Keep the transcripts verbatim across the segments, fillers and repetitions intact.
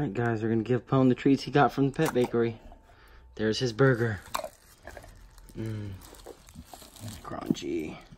Alright guys, we're gonna give Pone the treats he got from the pet bakery. There's his burger. Mmm. Crunchy.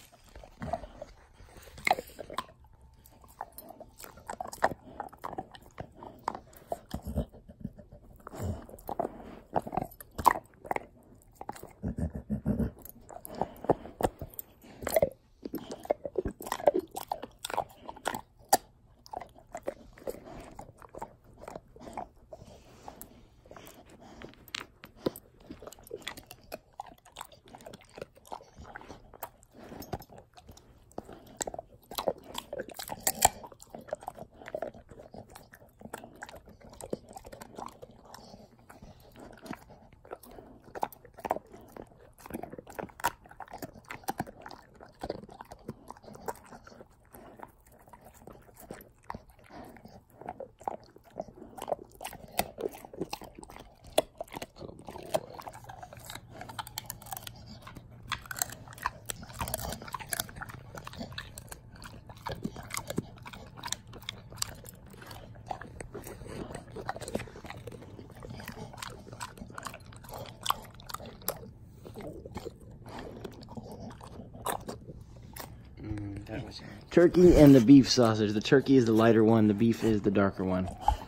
Turkey and the beef sausage. The turkey is the lighter one, the beef is the darker one.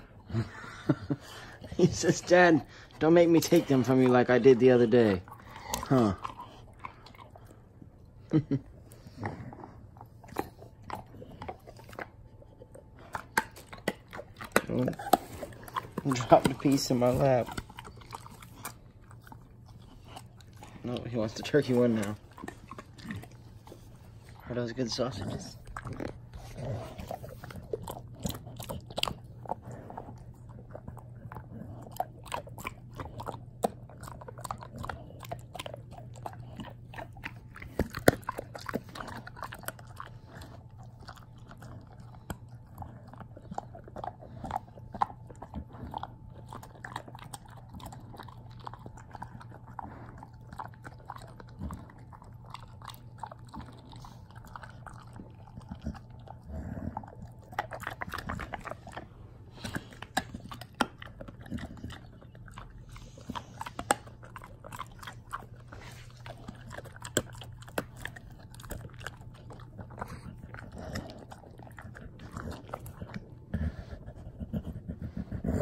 He says, Dad, don't make me take them from you like I did the other day. Huh. Oh, dropped a piece in my lap. No, he wants the turkey one now. Are those good sausages?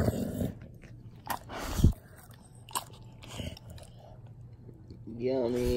Yummy.